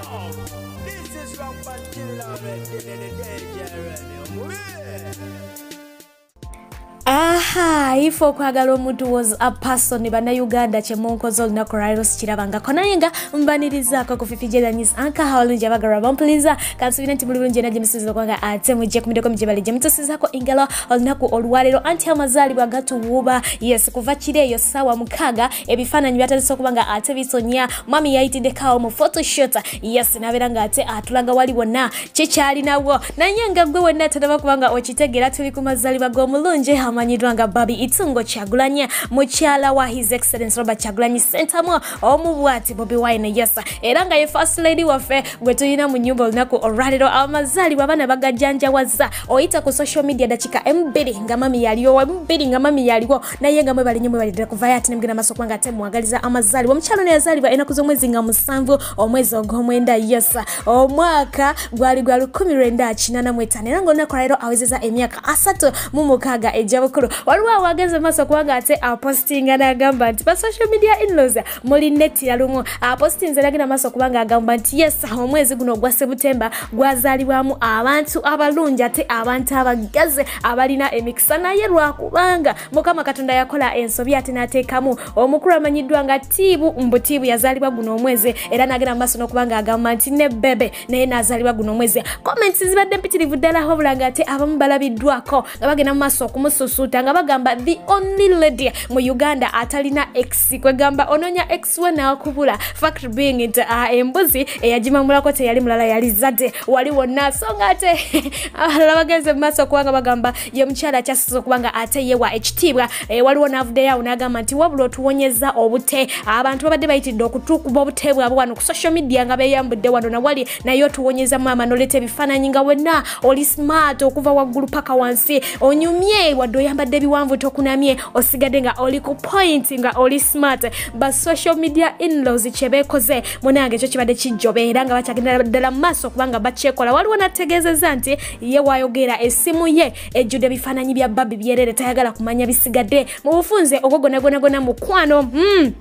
This is Rock Until already in the danger. Aha, ifo kwagala omuntu was a person bana Uganda chemonkozo lunaku lwaleero sikirabanga konayenga mbanirizaako ku Phiphie News anka hawalungi abagala bampuliriza kansubira nti bulungi na gyemusiza kwanga ate mujje kumideko mujebali gyemutusizaako ingalo olunaku olwaleero anti amazaalibwa gatuwuuba yes kuva kireeyo ssaawa 6 ebifaananyi byatandise okubanga ate bisonya mami yayitiddeko mu photoshoot yes nabeera nga ate atulaga wali wonna kikyalinawo naye nga gwe wenna tanaba kubanga okitegeera tuli ku mazaalibwa g'omulungi amanyidwa nga Barbie Itungo Kyagulanyi mukyala wa His Excellency Robert Kyagulanyi Sentamu omubwati Bobi wine yes era nga ye first lady waffe gwe tulina mu nyumba olunaku olwaleero amazaalibwa abaana bagajjanjawaza oyita ku social media dakika embiri nga mami yaliwo embiri nga mami yaliwo naye nga mwebali nnyo mwebali ddala kuvayo ate nemugenda maaso kubanga ate mwagaliza amazaalibwa omukyalo ne yazaalibwa enaku z'omwezi nga 7 omwezi ogw'omwenda yes omwaka gwali gwa 1985 era nga olunaku olwaleero awezeza emyaka 36 ejjabukulu waliwo awageze maaso kubanga ate apostinga n'agamba nti ba social media in-laws muli nettira lumu apostinze n'agenda maaso kubanga agamba nti yes omwezi guno ogwa September gwazaalibwamu abantu abalungi ate abantu abagazi abalina emikisa naye lwakubanga Mukama Katonda yakola ensobi ate n'ateekamu omukulu amanyiddwa nga Tiibu yazaalibwa guno omwezi era n'agenda maaso n'okubanga agamba nti ne Bebe naye n'azaalibwa guno omwezi comments zibadde mpitirivu ddala wabula nga ate abamu balabiddwako nga bagenda mu maaso okumususuuta nga bagamba the only lady mu Uganda atalina ex kwegamba ononya ex we n'akubula fact being it embuzi eyagimamulako teyali mulala yali zadde wali wonna so nga ate abalala mu maaso kubanga bagamba ye mukyala akyasiza okubanga ate yewa ekitiibwa waliwo n'avuddeyo n'agamba nti wabula otuwonyeza obute abantu babadde bayitidde okutukuba obute bwabwe wano ku social media nga beeyambudde wano nawali naye otuwonyeza maama noleta ebifaananyi nga wenna oli smart okuva waggulu paka wansi onyumye wadde oyambadde ebiwanvu tokunamye osigadde nga oli ku point nga oli smart ba social media in-laws kyebeekoze munange ekyo kibadde kijjobe era nga bakyagenda ddala mu maaso kubanga bakyekola waliwo nategeezezza nti ye waayogera essimu ye ejjudde ebifaananyi bya Barbie byerere tayagala kumanya bisigadde mu bufunze ogwogonagona mukwano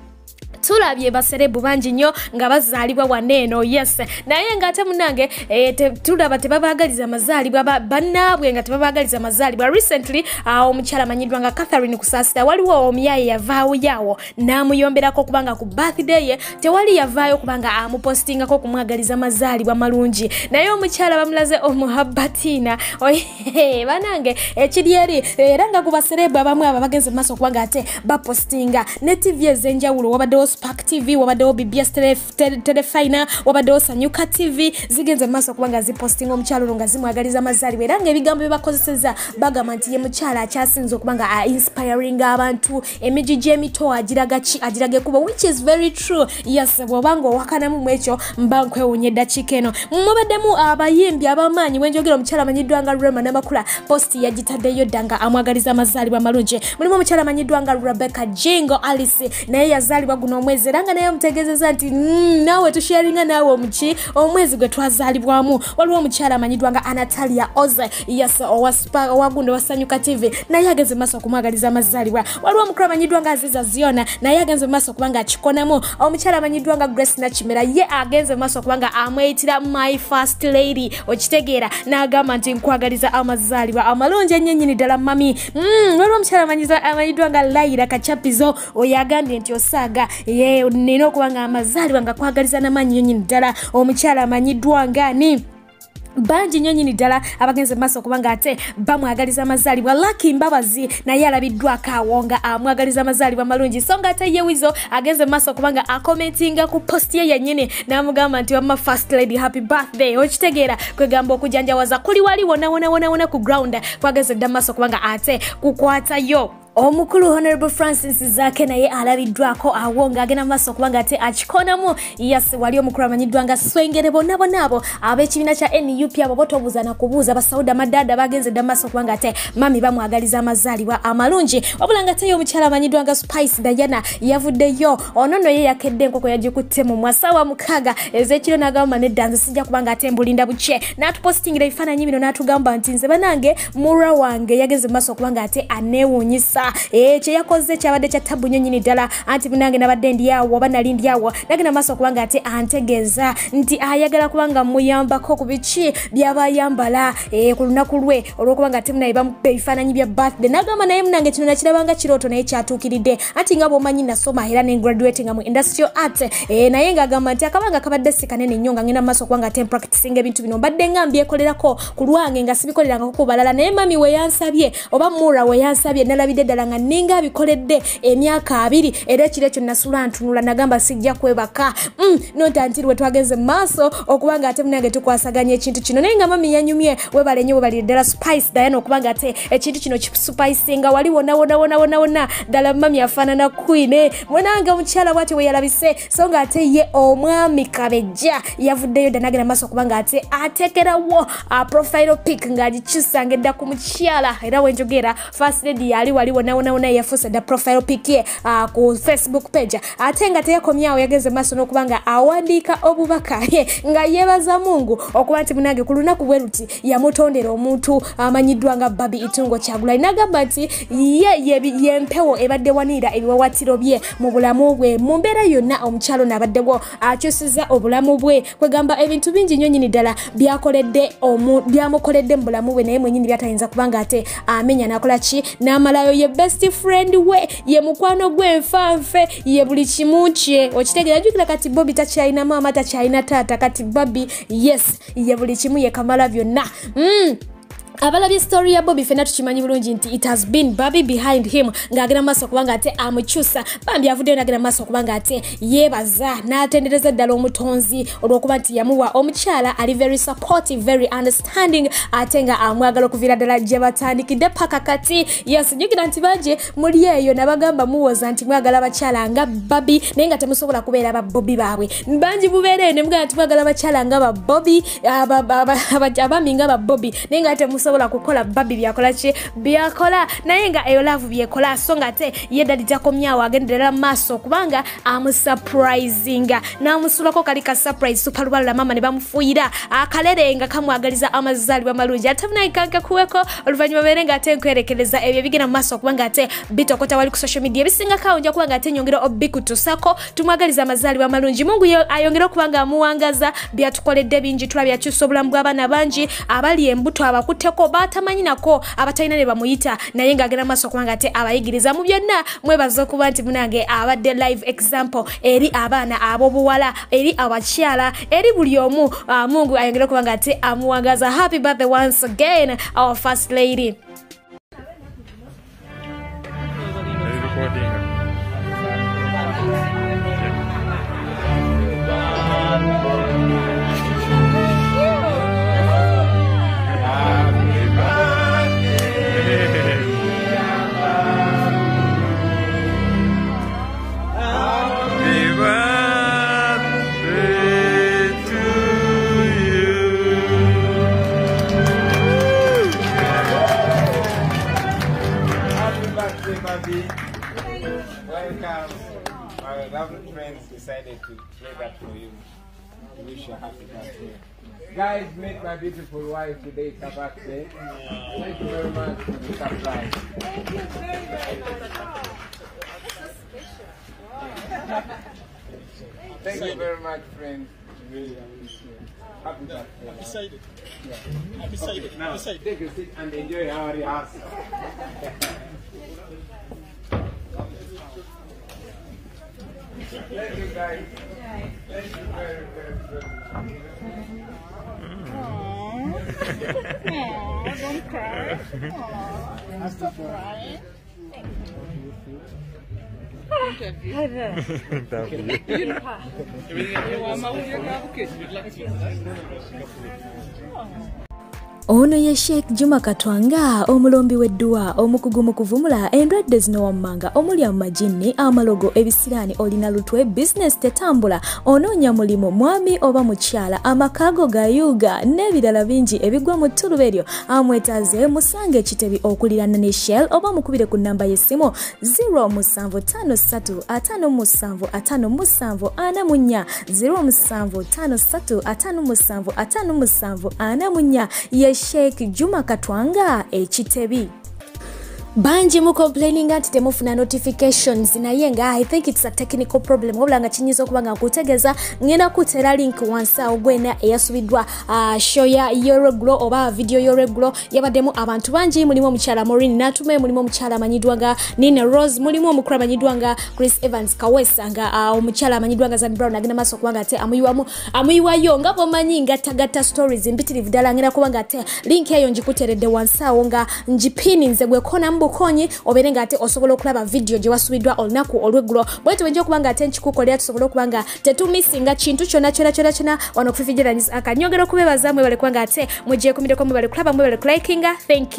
tulabye baserebu bangi nnyo nga bazaalibwa waneeno yes naye nga ate munange tulaba tebabaagaliza amazaalibwa bannaabwe nga tebabaagaliza amazaalibwa recently omukyala amanyiddwa nga Catherine Kusaasira waliwo omuyaye yavaawo yawo n'amuyomberako kubanga ku birthday ye tewali yavaayo kubanga amupostingako okumwagaliza amazaalibwa malungi naye omukyala bamulaze omuhabbatina banange ekiri eri era nga ku baserebu abamu aba bagenze mu maaso kubanga ate bapostinga ne TV ez'enjawulo wabaddewo Spark TV wabaddewo BBS Telefina wabaddewo Sanyuka TV zigenze mu maaso kubanga zipostinga omukyalo nga zimwagaliza amazaalibwa era nga ebigambo bye bakozeseza bagamba nti ye mukyala akyasinze okubanga inspiring abantu emijiji emito agirage kuba which is very true yes bw'obanga owakanamu mu ekyo mba nkwewunya eddakiika eno mubaddemu abayimbi abamaanyi wenjogera omukyala amanyiddwa nga Rema n'amakula posti yagitaddeyo dda nga amwagaliza amazaalibwa amalungi mulimu omukyala amanyiddwa nga Rebecca Jingo Alice naye yazaalibwa guno omwezi era nga naye omutegeezeza nti naawe tusharinga naawe omuki omwezi gwe twazaalibwamu waliwo omukyala amanyiddwa nga Anatalia Oze yes owagundo wasanyuka TV naye agenze mu maaso okumwagaliza amazaalibwa waliwo omukulu amanyiddwa nga Aziza Ziona naye agenze mu maaso okubanga akikonamu omukyala amanyiddwa nga Grace Nakimera ye agenze mu maaso okubanga amweyitira my first lady okitegeera n'agamba nti nkwagaliza amazaalibwa amalungi ennyo ddala mami waliwo omukyala amanyiddwa nga Laira Kachapizo oyo agambye nti osaaga ye nina okubanga amazaalibwa nga kwagaliza n'amaanyi nnyo ddala omukyala amanyiddwa nga ni bangi nnyo nnyini ddala abagenze mu maaso kubanga ate bamwagaliza amazaalibwa Lucky Mbabazi naye alabiddwako awo nga amwagaliza amazaalibwa malungi so nga ate ye Wizo agenze mu maaso kubanga akomentinga ku posti ye yennyini n'amugamba nti wamma first lady happy birthday okitegeera kwegamba okujanjawaza kuli wali wona ku ground kwageze dda mu maaso kubanga ate kukwatayo omukulu Honorable Francis Zake naye alabiddwako awo ng'agenda mu maaso kubanga ate akikonamu yes wali omukulu amanyiddwa nga Swengere bonna abo ab'ekibiina kya NUP abo botobuuza na kubuuza basawuda maddaada bagenze dda mu maaso kubanga ate mami bamwagaliza amazaalibwa amalungi wabula nga ate omukyala amanyiddwa nga Spice Diana yavuddeyo ono ye yakedde enkoko yagikutte mu mwasawa 6 ez'ekiro n'agamba nedda nze sijja kubanga ate mbulinda buke n'atupostingira ebifaananyi bino n'atugamba nti nze banange murwa wange yageze mu maaso kubanga ate aneewuunyisa kyokka kye yakoze kyabadde kya tabu nnyo nnyini ddala anti munange nabadde ndiawo oba nali ndiawo nagenda maaso okubanga ate antegeeza nti ayagala kubanga muyambako ku biki byaba ayambala ku lunaku lwe olw'okubanga ate munaye bamupe ebifaananyi bya birthday nagamba naye munange kino nakirabanga kirooto naye kyatuukiridde anti nga bw'omanyi nasoma era ne graduatinga mu industrial art naye ng'agamba nti akabanga kabadde si kanene nnyo nga ngenda maaso okubanga ate practicing ebintu bino mbadde nga mbyekolerako ku lwange nga sibikolerangako ku balala naye mami we yansabye oba mura we yansabye nalabidde ddala nga ninga abikoledde emyaka 2 era ekiro ekyo nasula ntunula nagamba sijja kwebaka nontantiri we twageze maaso okubanga ate munange tukwasaganya ekintu kino naye nga mami yanyumye webale nnyo webali ddala Spice Diana okubanga ate ekintu kino kispicinga wali wona ddala mami afaanana queen mwenanga omukyala bwate we yalabise so nga ate ye omwami kabejja yavuddeyo dda nagenda maaso okubanga ate atekerawo profile pic ng'agikyusanga edda ku mukyala era wenjogera first lady yali wali wona yafuuse dda profile pic ye ku Facebook page ate nga teyakomyawo yageze maaso n'okubanga awandiika obubaka nga yeebaza Mungu okuba nti munange ku lunaku bwe ruti yamutondera omuntu amanyiddwa nga Barbie Itungo Kyagulanyi nagamba nti yempewo ebadde wanira ebiwawatiro bye mu bulamu bwe mu mbeera yonna omukyalo n'abaddewo akyusiza obulamu bwe kwegamba ebintu bingi nnyo nnyini ddala byamukoledde mu bulamu bwe naye mwenyini byatayinza kubanga ate amenya nakola ki n'amalayo ye best friend we ye mukwano gwe nfanfe ye buli kimu kye okitegeera jjukira kati Bobi takyalina maama takyalina taata kati Barbie yes ye buli kimu ye kamala byonna abalabye story ya Bobi fena tukimanyi bulungi nti it has been Barbie behind him ng'agenda maaso okubanga ate amukyusa bambi avuddeyo n'agenda maaso okubanga ate yeebaza n'atendereza ddala omutonzi olw'okuba nti yamuwa omukyala ali very supportive very understanding ate nga amwagala okuviira ddala gye batandikidde paka kati yes jjukira nti bangi muli eyo nabagamba muwoza nti mwagala abakyala nga Barbie naye nga temusobola kubeera ba Bobi baabwe bangi bubeera eyo ne mugamba nti mwagala abakyala nga ba Bobi abami nga ba Bobi naye nga temusobola kukola Barbie byakola ki byakola naye nga eyo love byekola so nga ate yeddali takomyawo agenderera maaso okubanga amusurprisinga n'amusulako kali ka surprise supalubalula mama ne bamufuuyira akalere nga kamwagaliza amazaalibwa malungi ate munaye kagakuweko oluvannyuma beere nga ate nkwerekereza ebyo bigenda mu maaso okubanga ate bitokota wali ku social media ebisingako nja kubanga ate nyongera obikutusako tumwagaliza amazaalibwa malungi Mungu ayongera okubanga amuwangaza byatukoledde bingi tulabyakyusa obulamu bw'abaana bangi abali embuto abakutteko batamanyi nako abatalina ne bamuyita naye ng'agenda maaso okubanga ate abayigiriza mu byonna mwebaza okuba nti munange abadde live example eri abaana ab'obuwala eri abakyala eri buli omu Mungu ayongera okubanga ate amuwangaza happy birthday once again our first lady. Welcome. My lovely friends decided to play that for you. To wish you a happy birthday. Guys, meet my beautiful wife today. It's her birthday. Thank you very much for the surprise. Thank you very much. Thank you very much, friends. Really appreciate it. Happy birthday. Decided. Yeah. I decided. Now, take a seat and enjoy our rehearsal. Thank you, guys. Thank you very, very much. Aww, don't cry. Aww, stop crying. Ono ye Sheikh Juma Katwanga omulombi w'edduwa omukugu mu kuvumula endwadde zino wammanga omuli amajini amalogo ebisiraani olina lutwe business tetambula onoonya mulimu mwami oba mukyala amakaago gayuuga n'ebirala bingi ebigwa mu ttuluba eryo amwetaaze musange ekitebi okulirana ne Shell oba mukubire ku nnamba y'essimu 075575754 075575754 ye Sheikh Juma Katwanga ekitebi. Banji mu complaining ati temufuna notifications naye nga I think it's a technical problem wabula nga kinyiza okubanga kutegeza ngenda kutera link wansi awo gwena eyasubidwa show ya Yoreglo oba video Yoreglo yabaddemu abantu banji mulimu omukyala Maureen natume mulimu omukyala amanyidwa nga Nina Rose mulimu omukulu amanyidwa nga Chris Evans Kawesa nga omukyala amanyidwa nga Zan Brown agenda maso kubanga ate amuyiwayo nga bomanyi nga tagata stories mbitirivu ddala ngenda kubanga ate link eyo njikuteredde wansi awo nga njipininze gwe kona bukonyi oberenga ate osobola okulaba video gye wasubidwa olunaku olweggulo bwetu wenje okubanga ate nkikukolera tusobola okubanga tetumisinga kintu kyonna wano ku Phiphie akanyogera okubebaza mwe bale kubanga ate mujje kumideko mwe bale kulaba mwe bale likinga. Thank you.